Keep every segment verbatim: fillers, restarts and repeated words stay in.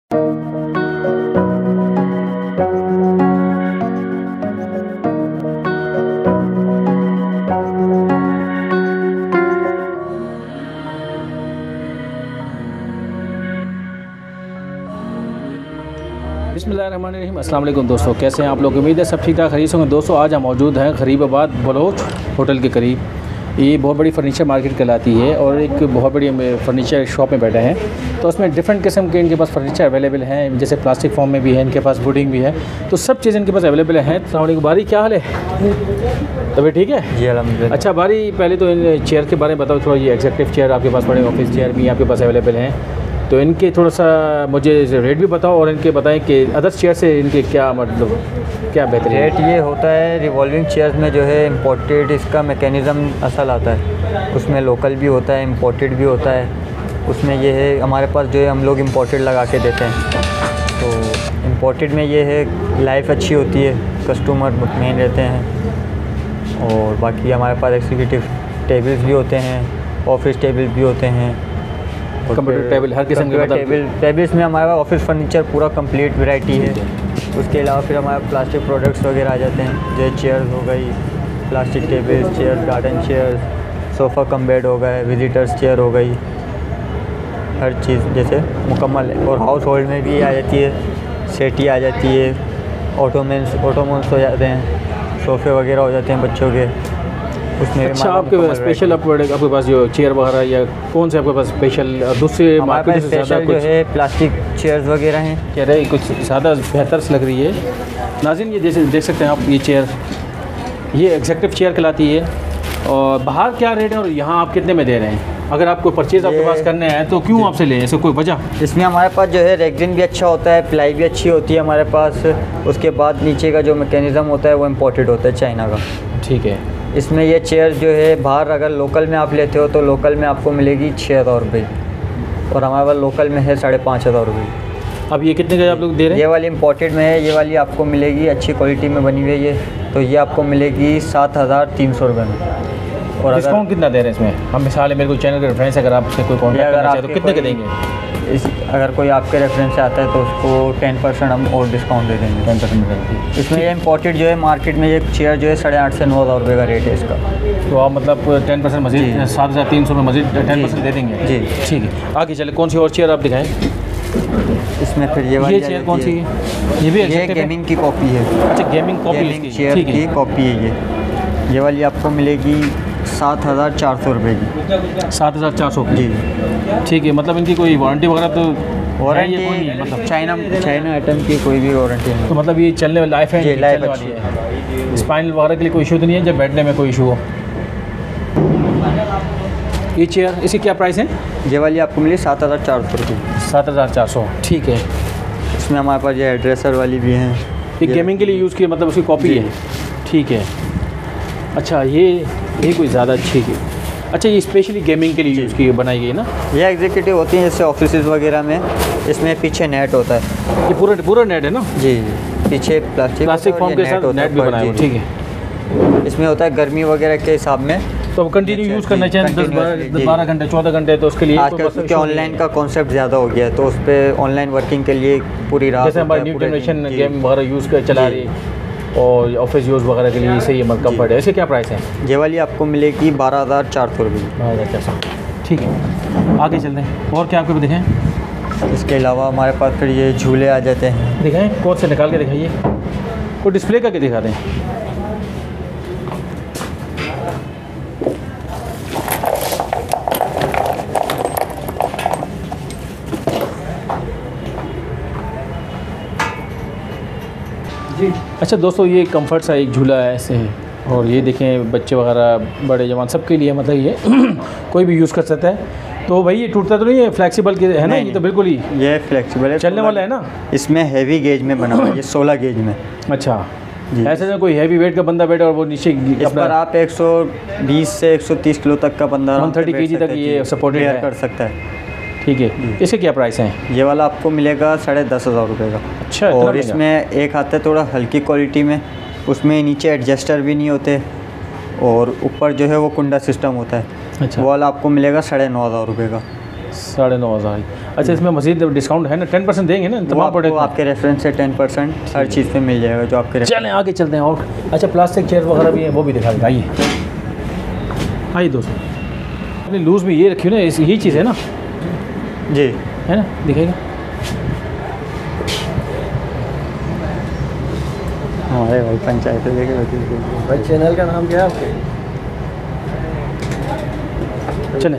बिस्मिल्लाहिर्रहमानिर्रहीम। अस्सलाम वालेकुम दोस्तों, कैसे हैं आप लोग? उम्मीद है सब ठीक ठाक खरीद होंगे। दोस्तों आज हम मौजूद हैं गरीबाबाद बलोच होटल के करीब। ये बहुत बड़ी फ़र्नीचर मार्केट कहलाती है और एक बहुत बड़ी फ़र्नीचर शॉप में बैठे हैं। तो उसमें डिफरेंट किस्म के इनके पास फ़र्नीचर अवेलेबल हैं, जैसे प्लास्टिक फॉर्म में भी है, इनके पास वुडिंग भी है, तो सब चीज़ इनके पास अवेलेबल हैं। अस्सलाम वालेकुम बारी, क्या हाल है? तभी ठीक है जी अल्हम्दुलिल्लाह। अच्छा बारी, पहले तो इन चेयर के बारे में बताओ थोड़ा। ये एग्जीक्यूटिव चेयर आपके पास पड़े, ऑफिस चेयर भी आपके पास अवेलेबल हैं, तो इनके थोड़ा सा मुझे रेट भी बताओ और इनके बताएं कि अदर चेयर से इनके क्या मतलब क्या बेहतरीन रेट ये होता है, रिवॉल्विंग चेयर्स में जो है इम्पोर्टेड इसका मैकेनिज़्म असल आता है, उसमें लोकल भी होता है, इम्पोर्टेड भी होता है। उसमें ये है हमारे पास जो है हम लोग इम्पोर्टेड लगा के देते हैं। तो इम्पोर्टेड में ये है लाइफ अच्छी होती है, कस्टमर मुतमईन रहते हैं। और बाकी हमारे पास एग्जीक्यूटिव टेबल्स भी होते हैं, ऑफिस टेबल भी होते हैं, कंप्यूटर टेबल, हर किस्म के टेबल टेबल्स में हमारे पास ऑफिस फर्नीचर पूरा कंप्लीट वैरायटी है। उसके अलावा फिर हमारे प्लास्टिक प्रोडक्ट्स वगैरह आ जाते हैं, जैसे चेयर्स हो गई, plastic tables, chair, garden chairs, sofa cum bed हो गए, विजिटर्स चेयर हो गई, हर चीज़ जैसे मुकम्मल है। और हाउस होल्ड में भी आ जाती है, सेटी आ जाती है, ऑटोमेंस ऑटोमोन्स हो जाते हैं, सोफ़े वगैरह हो जाते हैं बच्चों के, उसमें। अच्छा आपके स्पेशल आपके आपके पास जो चेयर वगैरह या कौन से आपके पास स्पेशल दूसरे मार्केट से स्पेशल जो है प्लास्टिक चेयर्स वगैरह हैं? कह रहे कुछ ज़्यादा बेहतर से लग रही है। नाज़रीन ये जैसे देख सकते हैं आप, ये चेयर ये एग्जीक्यूटिव चेयर कहलाती है। और बाहर क्या रेट है और यहाँ आप कितने में दे रहे हैं? अगर आपको परचेज़ आपके पास करने हैं तो क्यों आपसे लें, ऐसे कोई वजह? इसमें हमारे पास जो है रेगजिन भी अच्छा होता है, प्लाई भी अच्छी होती है हमारे पास। उसके बाद नीचे का जो मैकेनिज़्म होता है वो इम्पोर्टेड होता है चाइना का। ठीक है। इसमें ये चेयर जो है बाहर अगर लोकल में आप लेते हो तो लोकल में आपको मिलेगी छः हज़ार रुपये और हमारे पास लोकल में है साढ़े पाँच हज़ार रुपये। अब ये कितने का आप लोग दे रहे हैं? ये वाली इम्पोर्टेड में है, ये वाली आपको मिलेगी अच्छी क्वालिटी में बनी हुई है ये, तो ये आपको मिलेगी सात हज़ार तीन सौ रुपये में। और डिस्काउंट कितना दे रहे हैं इसमें? हम मिसाल है, मेरे को चैनल का रेफरेंस अगर आपसे कोई कॉन्टैक्ट करना चाहे तो कितने के देंगे? इस अगर कोई आपके रेफरेंस से आता है तो उसको टेन परसेंट हम और डिस्काउंट दे देंगे। टेन परसेंट इसमें ये इम्पोर्टेड जो है मार्केट में ये चेयर जो है साढ़े आठ से नौ हज़ार रुपये का रेट है इसका। तो आप मतलब टेन परसेंट मजीद सात हज़ार तीन सौ में मजीद टेन परसेंट दे देंगे? जी ठीक है। आगे चले, कौन सी और चेयर आप दिखाएँ? इसमें फिर ये वाली ये चेयर कौन सी है? ये भी ये गेमिंग की कॉपी है। अच्छा गेमिंग कॉपी चेयर की कॉपी है ये। ये वाली आपको मिलेगी सात हज़ार चार सौ रुपये की। सात हज़ार चार सौ जी ठीक है। मतलब इनकी कोई वारंटी वगैरह तो वारंटी कोई नहीं है? मतलब चाइना चाइना आइटम की कोई भी वारंटी नहीं। तो मतलब ये चलने वाली लाइफ है? जी लाइफ वाली है। स्पाइनल वगैरह के लिए कोई इशू तो नहीं है जब बैठने में कोई इशू हो? ये चेयर इसकी क्या प्राइस है? ये वाली आपको मिली सात हज़ार चार सौ रुपये। सात हज़ार चार सौ ठीक है। इसमें हमारे पास ये ड्रेसर वाली भी हैं, ये गेमिंग के लिए यूज़ किए, मतलब उसकी कॉपी है? ठीक है। अच्छा ये ये कोई ज़्यादा अच्छी की अच्छा ये स्पेशली गेमिंग के लिए यूज़ की बनाई गई ना? ये एग्जीक्यूटिव होती हैं जैसे ऑफिस वगैरह में, इसमें पीछे नेट होता है। ये पूरा पूरा नेट है ना? जी पीछे प्लास्टिक प्लास्टिक फॉर्म के साथ नेट भी बनाया हुआ। ठीक है। इसमें होता है गर्मी वगैरह के हिसाब में, तो कंटिन्यू यूज़ करना चाहिए दस बारह घंटे चौदह घंटे, तो उसके लिए आजकल क्योंकि ऑनलाइन का कॉन्सेप्ट ज़्यादा हो गया है तो उस पर ऑनलाइन वर्किंग के लिए पूरी रात, जैसे हमारी न्यू जनरेशन गेम वगैरह यूज़ कर चला रही है और ऑफिस यूज़ वगैरह के लिए इसे ये मतलब कम्फर्ट है। ऐसे क्या प्राइस है? ये वाली आपको मिलेगी बारह हज़ार चार सौ रुपये। बारह हज़ार चार सौ ठीक है। आगे चलते हैं, और क्या आपको दिखाएं? इसके अलावा हमारे पास फिर ये झूले आ जाते हैं। दिखाएं, कोड से निकाल के दिखाइए, कोई डिस्प्ले करके दिखा दें। अच्छा दोस्तों ये कंफर्ट सा एक झूला है ऐसे है, और ये देखें बच्चे वगैरह बड़े जवान सबके लिए मतलब ये कोई भी यूज़ कर सकता है। तो भाई ये टूटता तो नहीं है, फ्लेक्सिबल के है ना? ये तो बिल्कुल ही ये फ्लेक्सिबल है, चलने वाला है ना? इसमें हैवी गेज में बना हुआ है, ये सोलह गेज में। अच्छा ऐसे ना कोई हैवी वेट का बंदा बैठे और वो नीचे इस पर आप एक सौ बीस से एक सौ तीस किलो तक का बंदा वन थर्टी के जी तक ये सपोर्टेड कर सकता है। ठीक है। इसके क्या प्राइस हैं? ये वाला आपको मिलेगा साढ़े दस हज़ार रुपये का। अच्छा। और इसमें एक आता है थोड़ा हल्की क्वालिटी में, उसमें नीचे एडजस्टर भी नहीं होते और ऊपर जो है वो कुंडा सिस्टम होता है। अच्छा। वो वाला आपको मिलेगा साढ़े नौ हज़ार रुपये का। साढ़े नौ हज़ार। अच्छा, इसमें मज़ीद डिस्काउंट है ना? टेन परसेंट देंगे ना तमाम प्रोडक्ट? आपके रेफरेंस से टेन परसेंट हर चीज़ पे मिल जाएगा जो आपके। चलें आगे चलते हैं। और अच्छा, प्लास्टिक चेयर वगैरह भी है, वो भी दिखा दें। आइए आइए दोस्तों, अपनी लूज़ में ये रखी हुई ना, यही चीज़ है ना जी, है ना? दिखाइए। हमारे भाई पंचायत लेके भाई चैनल का नाम क्या है आपके? चलें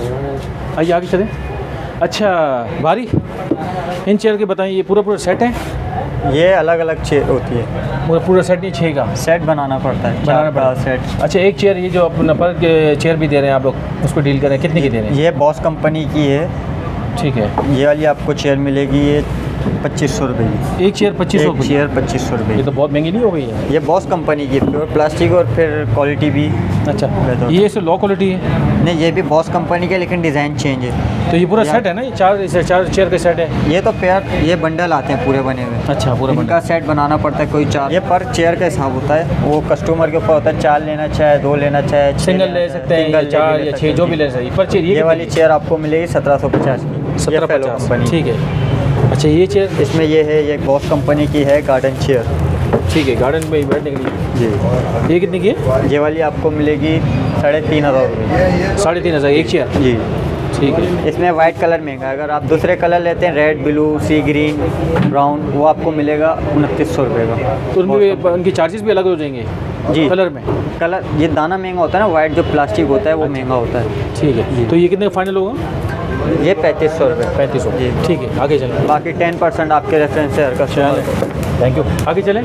आइए आगे चलें। अच्छा बारी, इन चेयर के बताएं, ये पूरा पूरा सेट है? ये अलग अलग चेयर होती है, पूरा पूरा सेट नहीं, छः का सेट बनाना पड़ता है, बनाना चार का पड़ता है। सेट। अच्छा, एक चेयर ये जो अपना पर के चेयर भी दे रहे हैं आप लोग, उसको डील करें, कितने की दे रहे हैं? ये बॉस कंपनी की है। ठीक है, ये वाली आपको चेयर मिलेगी ये पच्चीस सौ रुपये की। एक चेयर पच्चीस सौ? एक चेयर पच्चीस सौ रुपये। ये तो बहुत महंगी नहीं हो गई है? ये बॉस कंपनी की प्योर प्लास्टिक और फिर क्वालिटी भी। अच्छा, बेहतर। ये इससे लो क्वालिटी है? नहीं, ये भी बॉस कंपनी के लेकिन डिज़ाइन चेंज है। तो ये पूरा या- सेट है ना? ये चार इसे चार चेयर का सेट है? ये तो पेयर, ये बंडल आते हैं पूरे बने हुए। अच्छा, पूरा इनका सेट बनाना पड़ता है, कोई चार, ये पर चेयर का हिसाब होता है, वो कस्टमर के ऊपर होता है, चार लेना चाहे, दो लेना चाहे, छः सिंगल लेना ले चाहे, सकते हैं, सिंगल चार ले या सकते छः, जो भी हैं। ले सकते हैं। पर चेयर ये ये वाली चेयर आपको मिलेगी सत्रह सौ पचास की, सत्रह फेलो पचास? कंपनी। ठीक है। अच्छा, ये चेयर? इसमें ये है, ये बॉस कंपनी की है गार्डन चेयर। ठीक है, गार्डन में बैठने के लिए। जी, ये कितनी की है? ये वाली आपको मिलेगी साढ़े तीन हज़ार रुपये। साढ़े तीन हज़ार एक चेयर? जी, ठीक है। इसमें वाइट कलर महंगा है, अगर आप दूसरे कलर लेते हैं, red, blue, sea green, brown, वो आपको मिलेगा उनतीस सौ रुपये का। तो उनकी उनकी चार्जेस भी अलग हो जाएंगे जी, कलर में? कलर ये दाना महंगा होता है ना, वाइट जो प्लास्टिक होता है वो महंगा होता है। ठीक है, तो ये कितने का फाइनल होगा? ये पैंतीस सौ रुपये। पैंतीस सौ? जी। ठीक है, आगे चलें। बाकी टेन परसेंट आपके रेफरेंस से हर कस्टमर। थैंक यू, आगे चलें।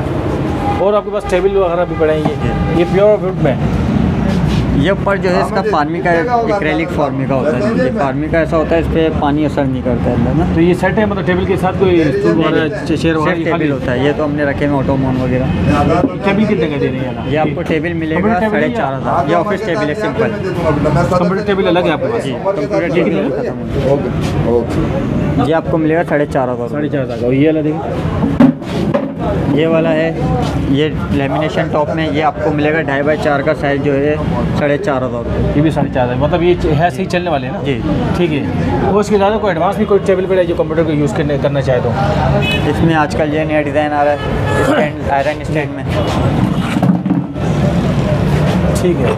और आपके पास टेबल वगैरह भी पड़े हैं? ये ये प्योर वुड में? ये ऊपर जो है इसका फार्मी का एक्रेलिक फार्मी का होता है। ये फार्मी का ऐसा होता है, इस पर पानी असर नहीं करता है अंदर ना। तो ये सेट है, मतलब टेबल के साथ कोई स्टूल वगैरह, चेयर सिर्फ वगैरह? टेबल होता है, ये तो हमने रखे हैं ऑटोमोन वगैरह। टेबल कितने का दे रहे हैं? ये आपको टेबल मिलेगा साढ़े चार हज़ार। ये ऑफिस टेबल है, सिंपल। कंप्यूटर टेबल अलग है आपके पास? जी, कंप्यूटर टेबल खत्म हो गया। ये आपको मिलेगा साढ़े चार हज़ार। साढ़े चार हज़ार का। ये वाला देखिए, ये वाला है, ये लेमिनेशन टॉप में, ये आपको मिलेगा ढाई बाई चार का साइज़ जो है साढ़े चार हज़ार रुपये। ये भी साढ़े चार हज़ार, मतलब ये है सही चलने वाले हैं ना? जी, ठीक है। वो उसके ज़्यादा कोई एडवांस भी कोई टेबल पर है जो कंप्यूटर को यूज़ करने करना चाहे तो? इसमें आजकल ये नया डिज़ाइन आ रहा है स्टैंड, आयरन स्टैंड में। ठीक है,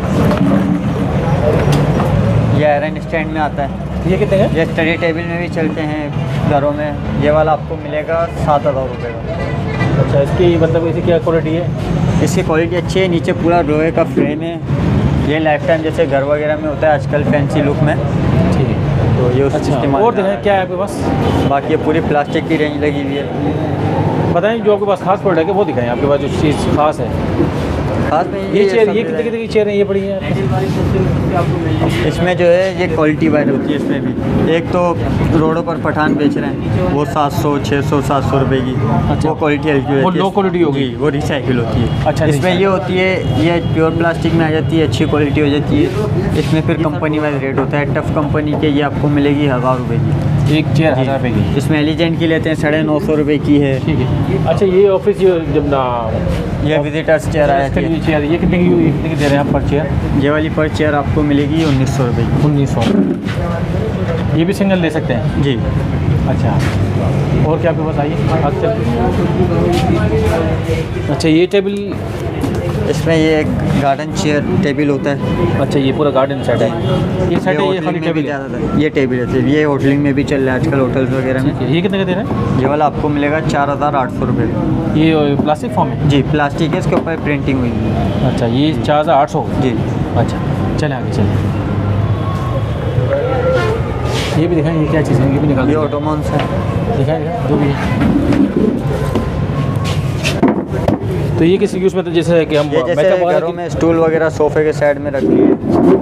ये आयरन स्टैंड में आता है। ये कितने का? ये स्टडी टेबल में भी चलते हैं घरों में। ये वाला आपको मिलेगा सात हज़ार रुपये का। अच्छा, इसकी मतलब इसकी क्या क्वालिटी है? इसकी क्वालिटी अच्छी है, नीचे पूरा लोहे का फ्रेम है। ये लाइफ टाइम जैसे घर वगैरह में होता है आजकल फैंसी लुक में, ठीक है। तो ये उस अच्छा, इस्तेमाल और में दिखाएं क्या है आपके पास? बाकी ये पूरी प्लास्टिक की रेंज लगी हुई है। बताएं जो आपके पास खास प्रोडक्ट है वो दिखाएं, आपके पास जो चीज़ खास है। खास में ये चेयर, सब ये कितने कितने की चेयर है ये पड़ी है? इसमें जो है ये क्वालिटी वाइज होती है। इसमें भी एक तो रोडों पर पठान बेच रहे हैं, वो सात सौ छः सौ सात सौ रुपये की। अच्छा। वो क्वालिटी हल्की वो होती है। लो क्वालिटी होगी? जी, वो रिसाइकिल होती है। अच्छा, इसमें recycle। ये होती है, ये प्योर प्लास्टिक में आ जाती है, अच्छी क्वालिटी हो जाती है। इसमें फिर कंपनी वाइज रेट होता है। टफ कंपनी के ये आपको मिलेगी हज़ार रुपये की एक चेयर हज़ार रुपये की। इसमें एलिजेंट की लेते हैं साढ़े नौ सौ रुपये की है। ठीक है। अच्छा, ये ऑफिस जो जब ना ये विजिटर्स चेयर आ इसके जाती लिए चेयर, ये कितने की ये कितने की दे रहे हैं आप पर चेयर? है। ये वाली पर चेयर आपको मिलेगी उन्नीस सौ रुपये की। उन्नीस सौ। ये भी सिंगल ले सकते हैं? जी। अच्छा, और क्या आपके पास? आइए आगे चलते हैं। अच्छा, ये टेबल? इसमें ये एक गार्डन चेयर टेबल होता है। अच्छा, ये पूरा गार्डन सेट है? ये सेट है, ये होटलिंग खाली में भी टेबल है? ज़्यादातर ये टेबल है सिर्फ, ये होटलिंग में भी चल रहा है आजकल होटल्स वगैरह में। ठीक है। ये कितने का दे रहे हैं? ये वाला आपको मिलेगा चार हज़ार आठ सौ रुपये का। ये प्लास्टिक फॉर्म है? जी, प्लास्टिक है, इसके ऊपर प्रिंटिंग हुई है। अच्छा, ये चार हज़ार आठ सौ? जी। अच्छा, चलें आगे चलें। ये भी दिखाएं, ये क्या चीज़ है? ये भी निकाल ये दीजिए। ऑटोमॉन्स है। दिखाएं दिखाएं, जो भी है। तो ये किस यूज़ में, तो जैसे कि हम ये makeup जैसे वगैरह घरों की- में स्टूल वगैरह सोफे के साइड में रख लिए।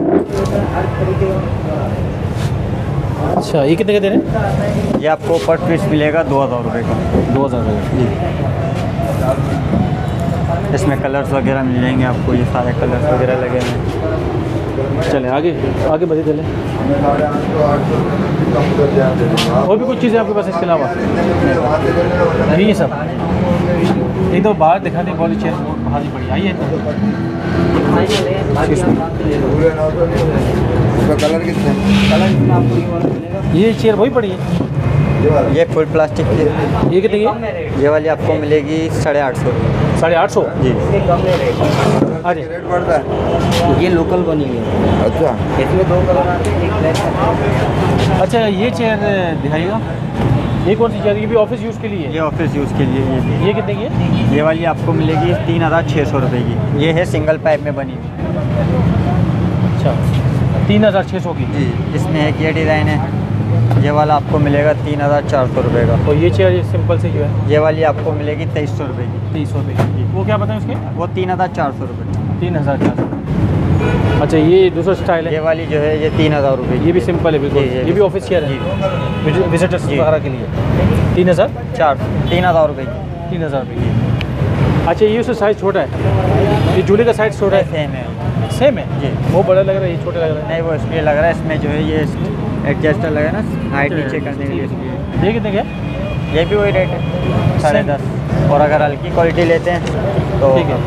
अच्छा, ये कितने का दे रहे हैं? ये आपको पर पीस मिलेगा दो हज़ार रुपये का। दो हज़ार रुपये? इसमें कलर्स वगैरह मिल जाएंगे आपको, ये सारे कलर्स वगैरह लगे हैं। चलें आगे आगे बढ़े चलें। और भी कुछ चीज़ें आपके पास इसके अलावा? नहीं सब एक तो बाहर दिखाने वाली चेयर बाहर ही पड़ी। आइए कलर कितने? ये चेयर वही पड़ी है, ये फुल प्लास्टिक की है। ये कितनी है? ये वाली आपको मिलेगी साढ़े आठ सौ साढ़े आठ सौ जी। हाँ जी। रेट पड़ता है। ये लोकल बनी हुई है। अच्छा, इसमें दो कलर आते हैं, एक ब्लैक। अच्छा ये चेयर दिखाइएगा, ये कौन सी चेयर? ये भी ऑफिस यूज़ के लिए ये है? ऑफिस यूज़ के लिए ये भी। ये कितने की है? ये वाली आपको मिलेगी तीन हज़ार छः सौ रुपये की। ये है सिंगल पाइप में बनी हुई। अच्छा तीन हज़ार छः सौ की। जी, इसमें एक ये डिज़ाइन है। ये वाला आपको मिलेगा तीन हज़ार चार सौ रुपये का। और ये चेयर ये सिंपल से जो है ये वाली आपको मिलेगी तेईस सौ रुपये की। तीस सौ रुपये की। वो क्या बताएं उसके? वो तीन हज़ार चार सौ रुपये। तीन हज़ार चार सौ। अच्छा ये दूसरा स्टाइल ये है, वाली जो है ये तीन हज़ार रुपये ये भी सिंपल है बिल्कुल। जी, ये ये भी भी ऑफिस चेयर है विजिटर्स जी। वगैरह के लिए। तीन हज़ार चार तीन हज़ार रुपये की। तीन हज़ार रुपये की। अच्छा ये उसका साइज़ छोटा है, ये झूले का साइज़ छोटा है? सेम है सेम है जी। वो बड़ा लग रहा है, ये छोटा लग रहा है। नहीं, वो इसलिए लग रहा है, इसमें जो है ये एडजस्टर लगा है ना हाइट नीचे करने के लिए, इसलिए। ये कितने का है? ये भी वही रेट है साढ़े दस। और अगर हल्की क्वालिटी लेते हैं तो ठीक है।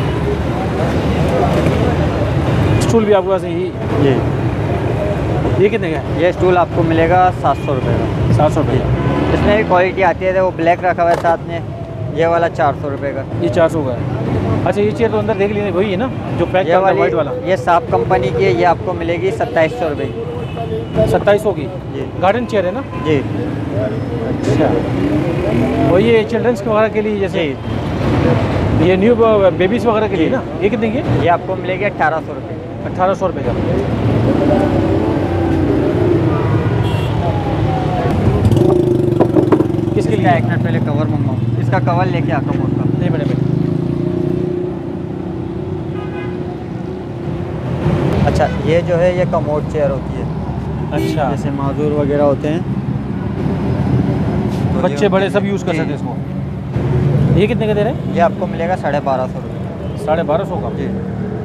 स्टूल भी आपके पास है यही? जी। ये कितने का है? ये स्टूल आपको मिलेगा सात सौ रुपये का। सात सौ रुपये। इसमें भी क्वालिटी आती है, वो ब्लैक रखा हुआ है साथ में। ये वाला चार सौ रुपये का। ये चार सौ का है। अच्छा ये चेयर तो अंदर देख लीजिए वही है ना जो पैक ये करता है वाली वाइट वाला? ये साफ कंपनी की है, ये आपको मिलेगी सत्ताईस सौ रुपये की। सत्ताईस सौ की जी गार्डन चेयर है ना? जी अच्छा और ये चिल्ड्रंस वगैरह के लिए जैसे जी। ये न्यू बेबीज़ वगैरह के लिए ना? ये कितने की? ये आपको मिलेगी अट्ठारह सौ रुपये। अट्ठारह सौ रुपये का। किसके लिए? एक मिनट पहले कवर मंगवाऊँ, इसका कवर लेके आता हूँ उसका। नहीं मैंने मैंने अच्छा ये जो है ये कमोड चेयर होती है, अच्छा जैसे माजूर वगैरह होते हैं तो बच्चे ये- बड़े सब यूज़ कर जी। सकते हैं इसको। ये कितने का दे रहे हैं? ये आपको मिलेगा साढ़े बारह सौ रुपये। साढ़े बारह सौ का। जी।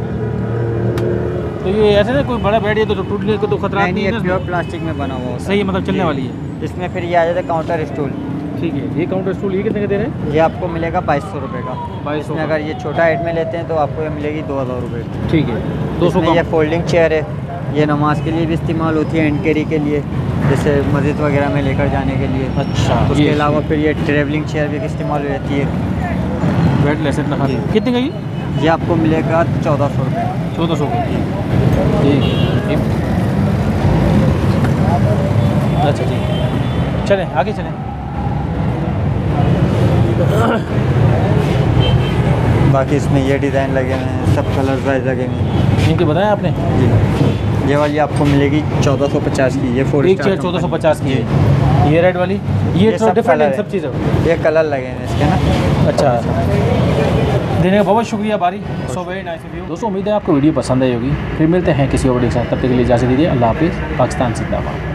तो ये ऐसे ना कोई बड़ा बैठ गया तो टूटने को तो खतरा नहीं नहीं ये है ना? प्योर प्लास्टिक में बना हुआ होता है। सही है, मतलब चलने जी। वाली है। इसमें फिर ये आ जाता है काउंटर स्टूल। ठीक है ये काउंटर स्टूल ये कितने का दे रहे हैं? ये आपको मिलेगा बाईस सौ रुपये का। बाईस सौ इसमें अगर ये छोटा हाइट में लेते हैं तो आपको ये मिलेगी दो हज़ार रुपये। ठीक है दो सौ इसमें का। ये फोल्डिंग चेयर है, ये नमाज के लिए भी इस्तेमाल होती है, एंड कैरी के लिए, जैसे मस्जिद वगैरह में लेकर जाने के लिए। अच्छा उसके ये अलावा फिर ये ट्रेवलिंग चेयर भी इस्तेमाल हो जाती है। वेट लेस इतना जी। कितने का ये? ये आपको मिलेगा चौदह सौ रुपये। चौदह सौ का। ठीक है अच्छा ठीक है चलें आगे चलें। बाकी इसमें ये डिज़ाइन लगे हुए हैं, सब कलर वाइज लगे हुए हैं। इनके बताया आपने? जी। ये वाली आपको मिलेगी चौदह सौ पचास की। ये फोर एक चेयर चौदह सौ पचास की है। ये रेड वाली ये ये थोड़ा सब डिफरेंट है कलर सब है। चीज़ें। ये कलर लगे हैं इसके ना। अच्छा देने का बहुत शुक्रिया बारी। So very nice view. दोस्तों उम्मीद है आपको वीडियो पसंद आई होगी। फिर मिलते हैं किसी और वीडियो के साथ, तब तक के लिए इजाज़त दीजिए। अल्लाह हाफिज़। पाकिस्तान जिंदाबाद।